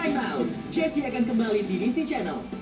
time out. Jessie akan kembali di Disney Channel.